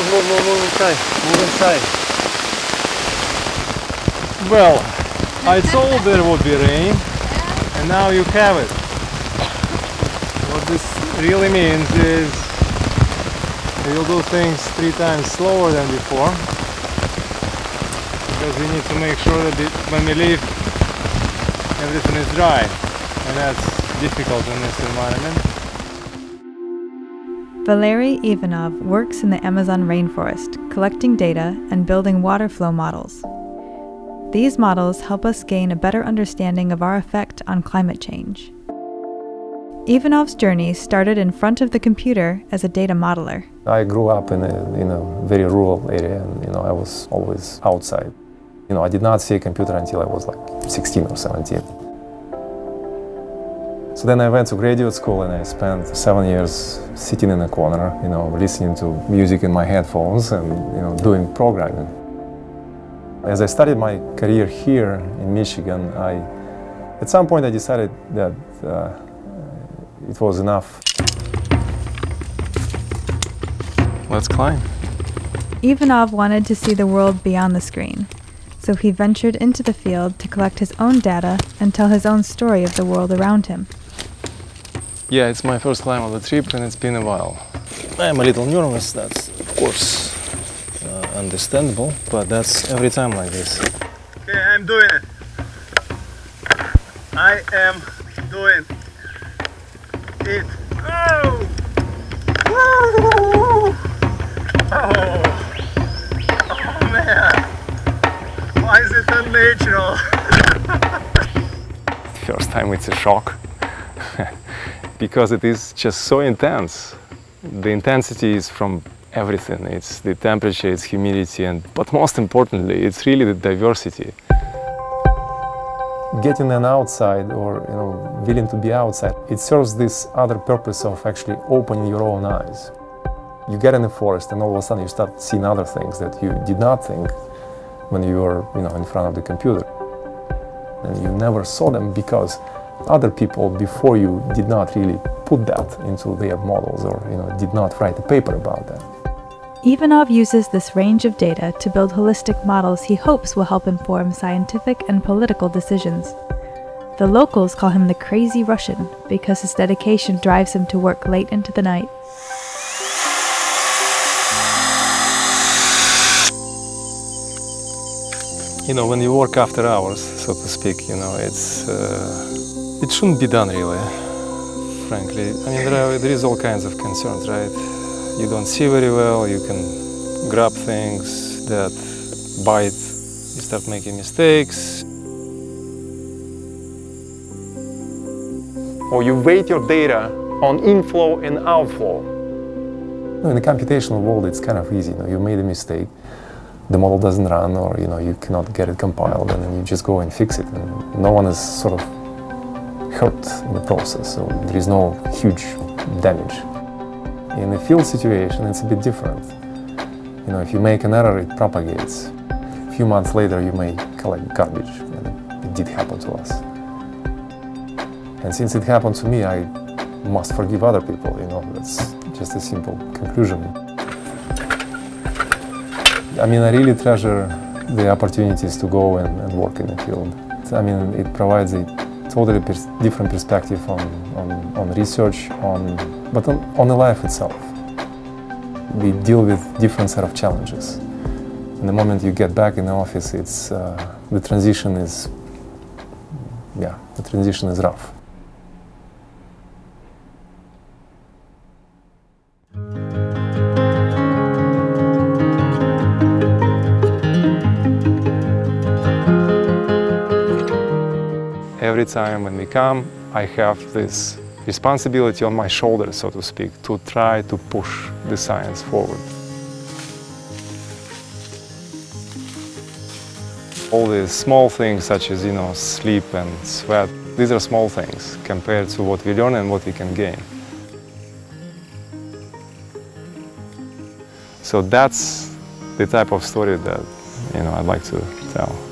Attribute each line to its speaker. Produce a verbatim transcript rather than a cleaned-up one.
Speaker 1: move, move, move, move inside. Move inside. Well, I told there would be rain, and now you have it. What this really means is we'll do things three times slower than before, because we need to make sure that it, when we leave, everything is dry, and that's difficult in this environment.
Speaker 2: Valery Ivanov works in the Amazon rainforest, collecting data and building water flow models. These models help us gain a better understanding of our effect on climate change. Ivanov's journey started in front of the computer as a data modeler.
Speaker 3: I grew up in a, in a very rural area, and you know, I was always outside. You know, I did not see a computer until I was like sixteen or seventeen. So then I went to graduate school, and I spent seven years sitting in a corner, you know, listening to music in my headphones and, you know, doing programming. As I started my career here in Michigan, I, at some point I decided that uh, it was enough.
Speaker 1: Let's climb.
Speaker 2: Ivanov wanted to see the world beyond the screen, so he ventured into the field to collect his own data and tell his own story of the world around him.
Speaker 1: Yeah, it's my first climb of the trip, and it's been a while. I'm a little nervous, that's of course uh, understandable, but that's every time like this. Okay, I'm doing it. I am doing it. Oh! Woo! Oh! Oh man! Why is it unnatural? First time it's a shock. Because it is just so intense. The intensity is from everything. It's the temperature, it's humidity, and but most importantly, it's really the diversity.
Speaker 3: Getting an outside, or you know, willing to be outside, it serves this other purpose of actually opening your own eyes. You get in the forest, and all of a sudden you start seeing other things that you did not think when you were, you know, in front of the computer. And you never saw them because other people before you did not really put that into their models, or you know, did not write a paper about that.
Speaker 2: Ivanov uses this range of data to build holistic models he hopes will help inform scientific and political decisions. The locals call him the crazy Russian because his dedication drives him to work late into the night.
Speaker 1: You know, when you work after hours, so to speak, you know, it's uh, it shouldn't be done really, frankly. I mean, there, are, there is all kinds of concerns, right? You don't see very well, you can grab things that bite, you start making mistakes. Or you weight your data on inflow and outflow.
Speaker 3: In the computational world, it's kind of easy. You know, you made a mistake, the model doesn't run, or you know, you cannot get it compiled, and then you just go and fix it. And no one is sort of hurt in the process, so there is no huge damage. In a field situation, it's a bit different. You know, if you make an error, it propagates. A few months later, you may collect garbage, and it did happen to us. And since it happened to me, I must forgive other people, you know, that's just a simple conclusion. I mean, I really treasure the opportunities to go and, and work in the field. I mean, it provides a totally pers different perspective on, on, on research, on, but on, on the life itself. We deal with different set of challenges. And the moment you get back in the office, it's, uh, the transition is, yeah, the transition is rough.
Speaker 1: Every time when we come, I have this responsibility on my shoulders, so to speak, to try to push the science forward. All these small things, such as, you know, sleep and sweat, these are small things compared to what we learn and what we can gain. So that's the type of story that, you know, I'd like to tell.